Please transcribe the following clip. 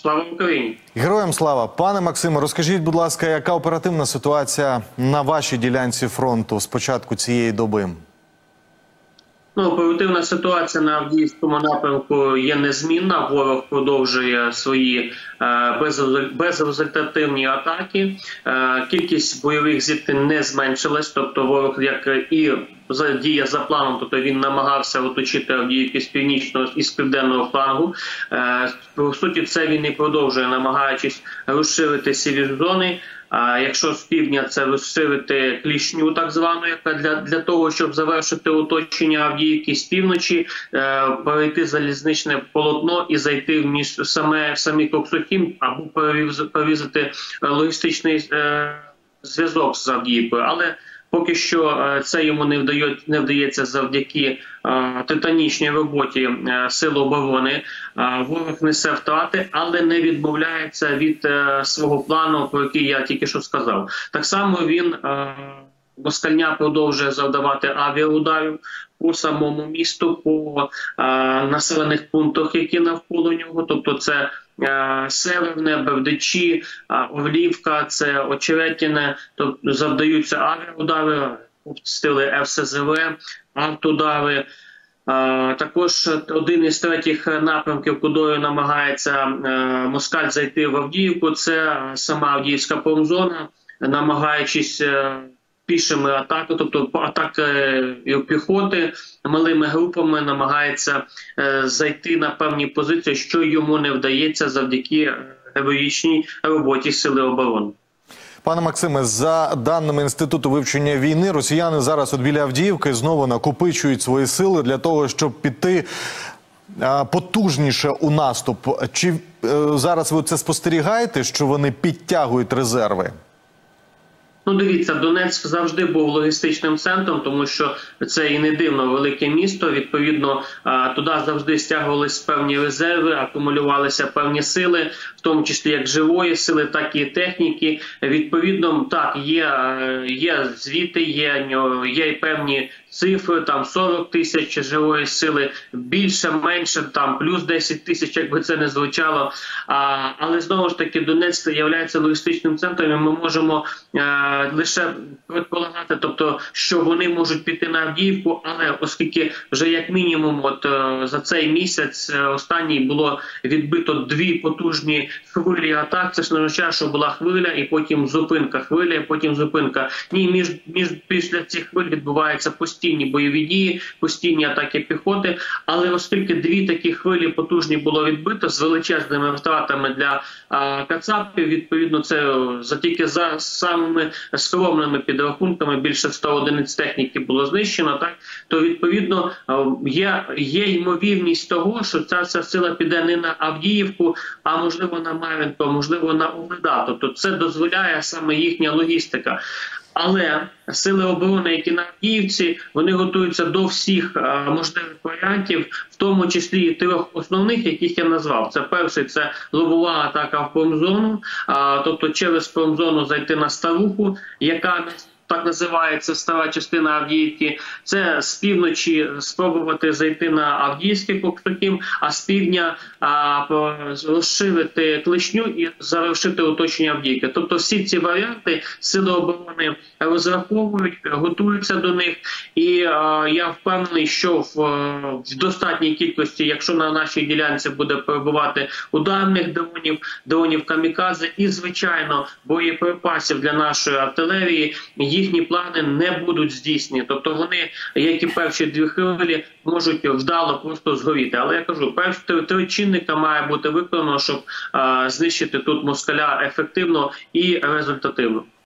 Слава Україні! Героям слава! Пане Максиме, розкажіть, будь ласка, яка оперативна ситуація на вашій ділянці фронту з початку цієї доби? Оперативна ситуація на Авдіївському напрямку є незмінна. Ворог продовжує свої безрезультативні атаки. Кількість бойових зіткнень не зменшилась, тобто ворог, як і діє за планом, тобто він намагався оточити Авдіївку з північного і з південного флангу. По суті, це він і продовжує, намагаючись розширити сірі зони. А якщо з півдня це розширити Клішню, так звану, яка для того, щоб завершити оточення Авдіївки, з півночі перейти залізничне полотно і зайти в самі Коксохім, або перерізати логістичний зв'язок з Авдіївкою. Але поки що це йому не вдається завдяки титанічній роботі Сил оборони. Ворог несе втрати, але не відмовляється від свого плану, про який я тільки що сказав. Так само він, москальня, продовжує завдавати авіаударів по самому місту, по населених пунктах, які навколо нього. Тобто це Северне, Бердичі, Орлівка, це Очеретине, тобто завдаються авіаудари, обстріли ФСЗВ, автоудари. Також один із третіх напрямків, куди намагається москаль зайти в Авдіївку, це сама Авдіївська промзона, намагаючись пішими атаками, тобто атаки піхоти, малими групами намагається зайти на певні позиції, що йому не вдається завдяки героїчній роботі Сили оборони. Пане Максиме, за даними Інституту вивчення війни, росіяни зараз біля Авдіївки знову накопичують свої сили для того, щоб піти потужніше у наступ. Чи зараз ви це спостерігаєте, що вони підтягують резерви? Дивіться, Донецьк завжди був логістичним центром, тому що це і не дивно велике місто. Відповідно, туди завжди стягувались певні резерви, акумулювалися певні сили, в тому числі як живої сили, так і техніки. Відповідно, так, є звіти, є і певні цифри, там 40 тисяч живої сили, більше, менше, там плюс 10 тисяч, як би це не звучало. Але знову ж таки Донецьк є логістичним центром, і ми можемо лише предполагати, тобто, що вони можуть піти на Авдіївку, але оскільки вже як мінімум за цей місяць останній було відбито 2 потужні хвилі атак, це ж не означає, що була хвиля і потім зупинка, хвиля і потім зупинка. Ні, після цих хвиль відбуваються постійні бойові дії, постійні атаки піхоти, але оскільки 2 такі хвилі потужні було відбито з величезними втратами для кацапів, відповідно це тільки за самими скромними підрахунками більше 100 одиниць техніки було знищено, так, то відповідно є ймовірність того, що ця вся сила піде не на Авдіївку, а можливо на Мар'їнку, можливо на Угледар. Тобто це дозволяє саме їхня логістика. Але сили оборони, які на Авдіївці, вони готуються до всіх можливих варіантів, в тому числі і 3 основних, яких я назвав. Це перший – це лобова атака в промзону, тобто через промзону зайти на Старуху, яка так називається стара частина Авдіївки. Це з півночі спробувати зайти на Авдіївський Коксохім, а з півдня розширити Клишню і завершити оточення Авдіївки. Тобто всі ці варіанти Сили оборони розраховують, готуються до них. І я впевнений, що в достатній кількості, якщо на нашій ділянці буде перебувати ударних дронів камікадзе і, звичайно, боєприпасів для нашої артилерії, їхні плани не будуть здійснені. Тобто вони, як і перші 2 хвилі, можуть вдало просто згоріти. Але я кажу, перші 3 чинника має бути виконано, щоб знищити тут москаля ефективно і результативно.